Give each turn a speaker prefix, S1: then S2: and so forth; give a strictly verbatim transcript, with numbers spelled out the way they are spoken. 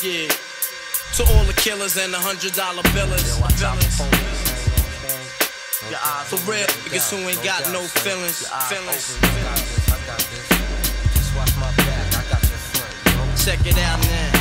S1: Yeah. To all the killers and the hundred dollar billers. For real, niggas who ain't got no feelings. Feelings. Check it out now.